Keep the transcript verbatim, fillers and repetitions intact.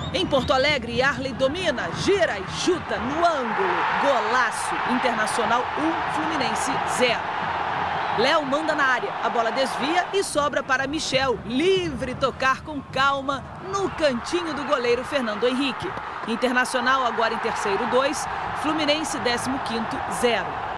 Em Porto Alegre, Arley domina, gira e chuta no ângulo. Golaço. Internacional um, Fluminense zero. Léo manda na área, a bola desvia e sobra para Michel, livre tocar com calma no cantinho do goleiro Fernando Henrique. Internacional agora em terceiro dois, Fluminense décimo quinto zero.